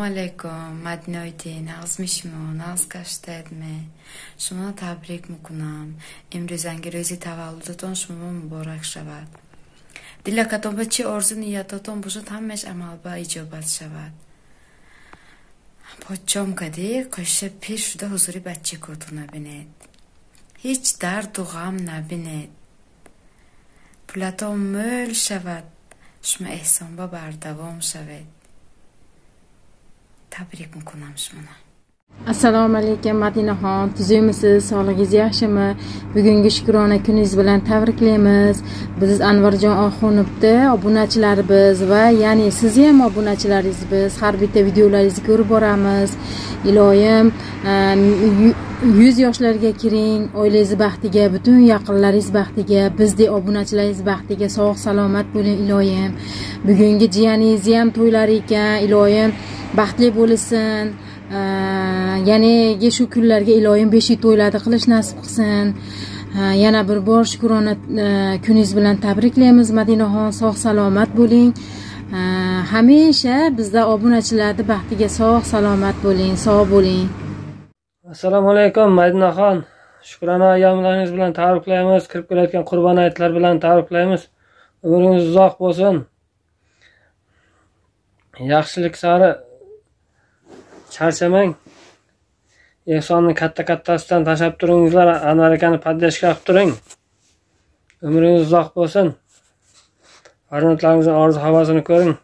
Alaykum, Madinoydin, azmishmun, az kashtedmi. Shuma tabrik mikunam. Imruzangi ro'zi tavalluditon shuma muborak shavad. Dilakaton va chi orzu niyataton bujud hammash amalba ijobat shavad. Pochchom kadi qo'sha pir shuda huzuri bachcha ko'tu nabined. Hech dard u g'am nabined. Pulaton mo'l shavad. Shuma ehsonba bardavom shavad. Tabrik mikunam shuna. Assalomu alaykum Madinaxon, tuzimisiz, sog'ligingiz yaxshimi? Bugungi shukrona kuningiz bilan tabriklaymiz. Biz Anvarjon Oxunovni obunachilarimiz va ya'ni siz ham obunachilaringiz biz har bitta videolaringizni ko'rib boramiz. Iloyim 100 yoshlarga kiring, oilangiz baxtiga, butun yaqinlaringiz baxtiga, bizdek obunachilaringiz baxtiga sog' salomat bo'ling iloyim. Bugungi jiyaningiz ham to'ylari ekan, iloyim baxtli bo'lsin. Ya'ni shu kunlarga iloyim 5 to'ylarni qilish nasib qilsin. Yana bir bor shukrona kuningiz bilan tabriklaymiz Madinaxon, sog' salomat bo'ling. Hamisha bizda obunachilarning baxtiga sog' salomat bo'ling, sog' bo'ling. Assalomu alaykum Madinaxon. Shukrona ayyomlaringiz bilan tabriklaymiz. Kirib kelayotgan Qurbon hayitlar bilan tabriklaymiz. Umringiz uzoq bo'lsin. Yaxshilik sari charchamang. Ehsonni katta-kattasidan tashlab turingizlar, Anvar akani poddashka qilib turing. Umringiz uzoq bo'lsin. Farzandlaringizning orzu havosini ko'ring.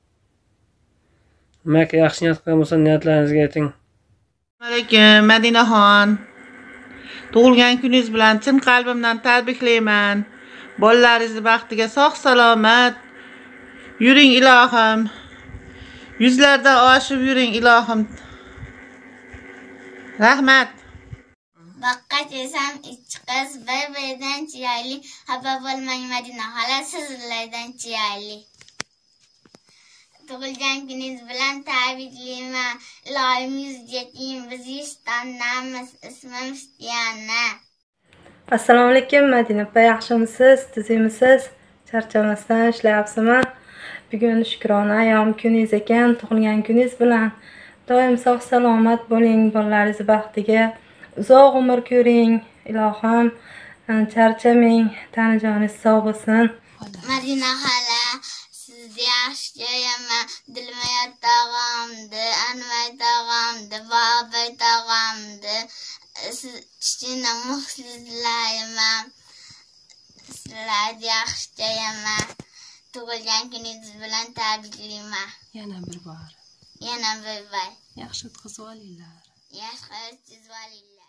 Nimaga yaxshi niyat qilgan bo'lsa, niyatlaringizga yeting. Assalomu alaykum Madinaxon. Tug'ilgan kuningiz bilan chin qalbimdan tabriklayman. Bolalaringizni baxtiga sog' salomat yuring ilohim. Yuzlardan oshib yuring ilohim. Rahmat. Boqqach esam ichchi qiz bir-biridan chiroyli. Xafa bo'lmang Madina xola, sizlardan chiroyli. Tug'ilgan kuningiz bilan tabriklayman. Iloyim yuzga kiyim, biz yuztonnamiz. Ismim Istiyana. Assalomu alaykum Madina opa, yaxshimisiz? Tuzimisiz? Charchamasdan ishlayapsizmi? Bugun shukrona ayyom kuningiz ekan, tug'ilgan kuningiz bilan doim sog' salomat bo'ling, bolalaringiz baxtiga uzoq umr ko'ring. Ilohim charchamang, tani joningiz sog' bo'lsin. Madina xola, sizni yaxshi ko'raman. Dilmayot tog'amdi, Anvar tog'amdi, Bobay tog'amdi. Siz kichkina muxlislarman. Sizlarni yaxshi ko'raman. Tug'ilgan kuningiz bilan tabriklayman. Yana bir bor. Yana bir bor. Yaxshi o'tkazib olinglar. Yaxshi o'tkazib olinglar.